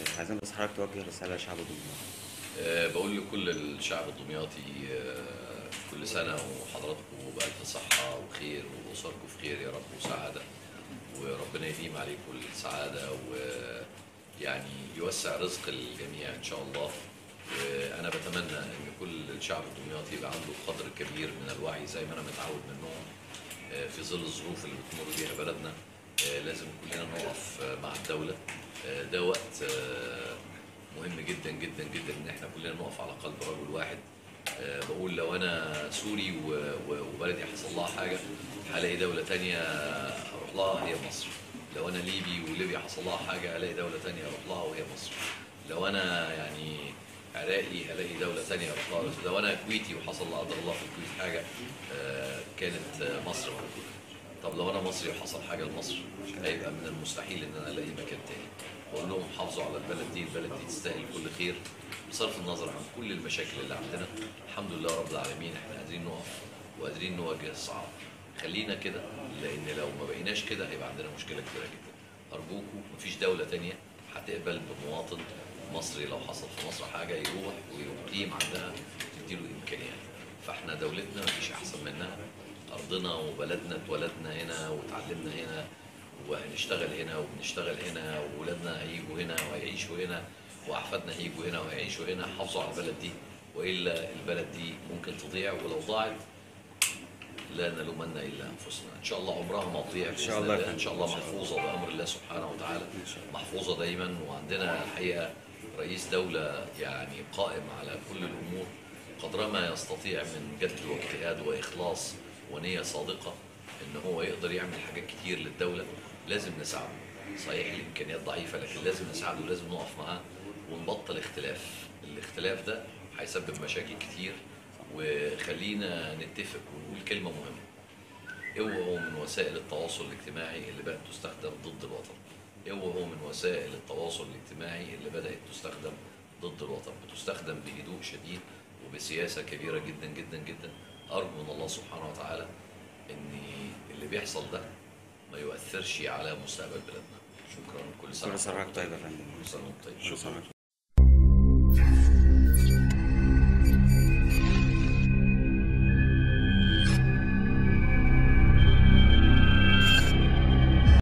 عايزين بس حضرتك توجه رسالة لشعب دمياط. بقول لكل الشعب الدمياطي كل سنة وحضراتكم بألف صحة وخير وأسركم في خير يا رب وسعادة، وربنا يديم عليكم السعادة ويعني يوسع رزق الجميع إن شاء الله. وأنا بتمنى إن كل الشعب الدمياطي يبقى عنده قدر كبير من الوعي زي ما أنا متعود منهم في ظل الظروف اللي بتمر بيها بلدنا. لازم كلنا نقف مع الدولة. ده وقت مهم جدا جدا جدا ان احنا كلنا نقف على قلب رجل واحد. بقول لو انا سوري وبلدي حصل لها حاجه هلاقي دوله تانية اروح لها هي مصر. لو انا ليبي وليبيا حصل لها حاجه هلاقي دوله تانية اروح لها وهي مصر. لو انا يعني عراقي هلاقي دوله تانية اروح لها. لو انا كويتي وحصل لا قدر الله في الكويت حاجه كانت مصر موجوده. طب لو انا مصري وحصل حاجه لمصر هيبقى من المستحيل ان انا الاقي مكان تاني. بقول لهم حافظوا على البلد دي، البلد دي تستاهل كل خير بصرف النظر عن كل المشاكل اللي عندنا. الحمد لله رب العالمين احنا قادرين نقف وقادرين نواجه الصعاب. خلينا كده، لان لو ما بقيناش كده هيبقى عندنا مشكله كبيره جدا. ارجوكم مفيش دوله تانية هتقبل بمواطن مصري لو حصل في مصر حاجه يروح ويقيم عندها تديله امكانيات. فاحنا دولتنا مفيش احسن منها، ارضنا وبلدنا، اتولدنا هنا واتعلمنا هنا وهنشتغل هنا وبنشتغل هنا، وولادنا هيجوا هنا وهيعيشوا هنا، واحفادنا هيجوا هنا وهيعيشوا هنا. حافظوا على البلد دي، والا البلد دي ممكن تضيع، ولو ضاعت لا نلومن الا انفسنا. ان شاء الله عمرها ما تضيع ان شاء الله. ان شاء الله محفوظه بامر الله سبحانه وتعالى، محفوظه دايما. وعندنا الحقيقه رئيس دوله يعني قائم على كل الامور قدر ما يستطيع من جد واجتهاد واخلاص ونيه صادقه ان هو يقدر يعمل حاجات كتير للدوله. لازم نساعده. صحيح الامكانيات ضعيفه لكن لازم نساعده ولازم نقف معاه ونبطل اختلاف. الاختلاف ده هيسبب مشاكل كتير. وخلينا نتفق ونقول كلمه مهمه: اوعوا من وسائل التواصل الاجتماعي اللي بقت تستخدم ضد الوطن. اوعوا من وسائل التواصل الاجتماعي اللي بدات تستخدم ضد الوطن. بتستخدم بهدوء شديد وبسياسه كبيره جدا جدا جدا. ارجو من الله سبحانه وتعالى ان اللي بيحصل ده ما يؤثرش على مستقبل بلدنا. شكرا. كل سنه كل سنة وحضرتك طيب يا فندم. كل سنه وانتم طيب. كل سنة شكرا. وحضرتك